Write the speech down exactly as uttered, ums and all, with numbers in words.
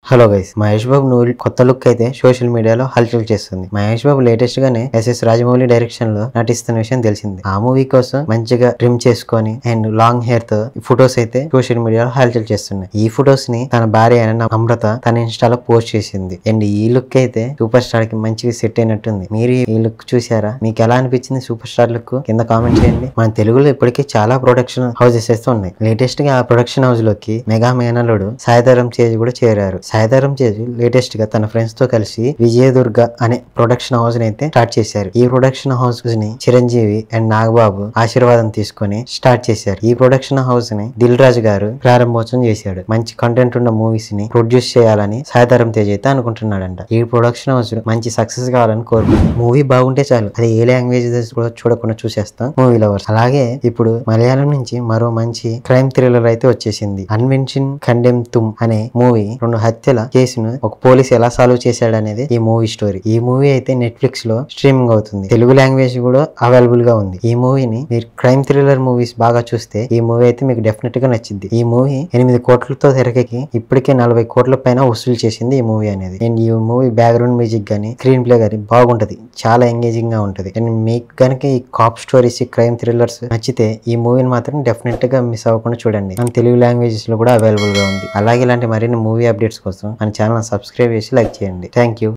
Hello guys, Mahesh Babu movie కొత్త look అయితే social మీడియాలో హల్చల్ చేస్తుంది. మహేష్ బాబు లేటెస్ట్ గానే ఎస్ఎస్ రాజమౌళి డైరెక్షన్ లో నటిస్తున్న విషయం తెలిసింది. ఆ మూవీ కోసం మంచిగా ట్రిమ్ చేసుకొని అండ్ లాంగ్ హెయిర్ తో ఫొటోస్ అయితే సోషల్ మీడియాలో హల్చల్ చేస్తున్నాయి. ఈ ఫొటోస్ ని తన భార్య అయిన అమృత తన ఇన్స్టాలో పోస్ట్ చేసింది. అండ్ ఈ లుక్ అయితే సూపర్ స్టార్ కి మంచిగా సెట్ అయినట్టుంది. మీరు ఈ లుక్ చూసారా? మీకు ఎలా అనిపించింది సూపర్ స్టార్ లుక్? కింద కామెంట్ చేయండి. మన తెలుగులో ఇప్పటికీ చాలా ప్రొడక్షన్ హౌసెస్ అయితే ఉన్నాయి. లేటెస్ట్ గా ఆ ప్రొడక్షన్ హౌస్ లోకి మెగా మేనల్లుడు సాయిధరం తేజ్ కూడా చేరారు. సాయిధరం తేజ్ లేటెస్ట్ గా తన ఫ్రెండ్స్ తో కలిసి విజయదుర్గ అనే ప్రొడక్షన్ హౌస్ ని అయితే స్టార్ట్ చేశారు. ఈ ప్రొడక్షన్ హౌస్ ని చిరంజీవి అండ్ నాగబాబు ఆశీర్వాదం తీసుకుని స్టార్ట్ చేశారు. ఈ ప్రొడక్షన్ హౌస్ ని దిల్ రాజు గారు ప్రారంభోత్సవం చేశాడు. మంచి కంటెంట్ ఉన్న మూవీస్ ని ప్రొడ్యూస్ చేయాలని సాయిధరం తేజ్ అయితే అనుకుంటున్నాడంట. ఈ ప్రొడక్షన్ హౌస్ మంచి సక్సెస్ కావాలని కోరుకుంటున్నాడు. మూవీ బాగుంటే చాలు, అది ఏ లాంగ్వేజ్ చూడకుండా చూసేస్తాం మూవీ లవర్స్. అలాగే ఇప్పుడు మలయాళం నుంచి మరో మంచి క్రైమ్ థ్రిల్లర్ అయితే వచ్చేసింది. అన్వెన్షన్ కండెమ్ తుమ్ అనే మూవీ రెండు హత్యల కేసును ఒక పోలీస్ ఎలా సాల్వ్ చేశాడు అనేది ఈ మూవీ స్టోరీ. ఈ మూవీ అయితే నెట్ఫ్లిక్స్ లో స్ట్రీమింగ్ అవుతుంది. తెలుగు లాంగ్వేజ్ కూడా అవైలబుల్ గా ఉంది. ఈ మూవీని మీరు క్రైమ్ థ్రిల్లర్ మూవీస్ బాగా చూస్తే ఈ మూవీ అయితే మీకు డెఫినెట్ గా నచ్చింది. ఈ మూవీ ఎనిమిది కోట్లతో తెరకెక్కి ఇప్పటికే నలభై కోట్ల పైన వసూలు చేసింది ఈ మూవీ అనేది. అండ్ ఈ మూవీ బ్యాక్గ్రౌండ్ మ్యూజిక్ గానీ స్క్రీన్ ప్లే గానీ బాగుంటది, చాలా ఎంగేజింగ్ గా ఉంటది. అండ్ మీకు కనుక ఈ కాప్ స్టోరీస్, క్రైమ్ థ్రిల్లర్స్ నచ్చితే ఈ మూవీని మాత్రం డెఫినెట్ గా మిస్ అవ్వకుండా చూడండి. మన తెలుగు లాంగ్వేజెస్ లో కూడా అవైలబుల్ గా ఉంది. అలాగే ఇలాంటి మరిన్ని మూవీ అప్డేట్స్ కోసం మన ఛానల్ సబ్స్క్రైబ్ చేసి లైక్ చేయండి. Thank you.